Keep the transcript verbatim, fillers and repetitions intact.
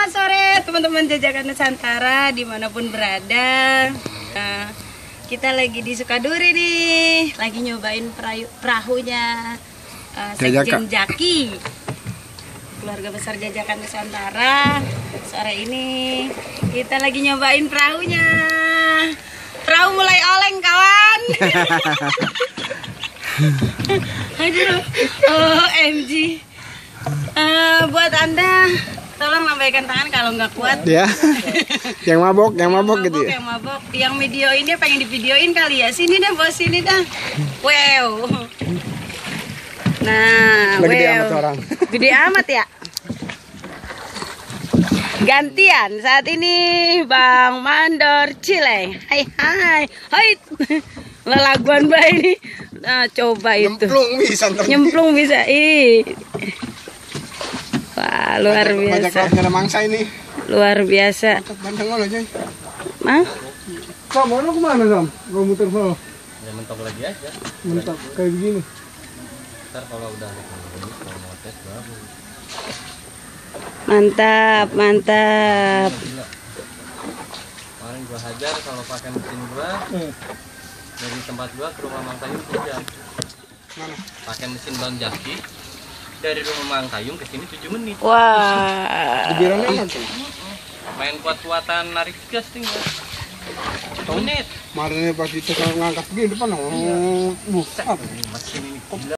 selamat sore teman-teman Jajakan Nusantara dimanapun berada. Nah, kita lagi di Sukaduri nih, lagi nyobain perahu, perahunya uh, Sekjen Jaki, keluarga besar Jajakan Nusantara. Sore ini kita lagi nyobain perahunya. Perahu mulai oleng kawan. Aduh, O M G. Uh, buat anda, tolong lambaikan tangan kalau nggak kuat. Ya, yang mabok, yang mabok, yang gitu ya. Yang mabok, yang video ini pengen divideoin kali ya. Sini dah bos, sini dah. Wow. Nah, Lagi wow. amat orang. Gede amat ya. Gantian saat ini Bang Mandor Cileng. Hai hai. Hai. Lelaguan bayi ini. Nah, coba itu. Nyemplung bisa. Nyemplung bisa. Ih. Wah, luar banyak, biasa. Banyak ada mangsa ini. Luar biasa. Bandeng lo aja. Mah? Sam, mau lu kemana Sam? Gua muter sono. Ya mentok lagi aja. Mentok kayak begini. Ntar kalau udah kalau mau tes baru. Mantap, mantap. Gila. Kemarin gua hajar kalau pakai mesin gua hmm. dari tempat gua ke rumah Mang Tayung tujuh jam. Mana? Pakai mesin Bang Jaki dari rumah Mang Tayung ke sini tujuh menit. Wah. Dibirannya apa tuh? Main kuat-kuatan narik gas tinggal. tujuh menit. Kemarin pas itu ngangkat begini depan, oh, buset. Mesin ini gila.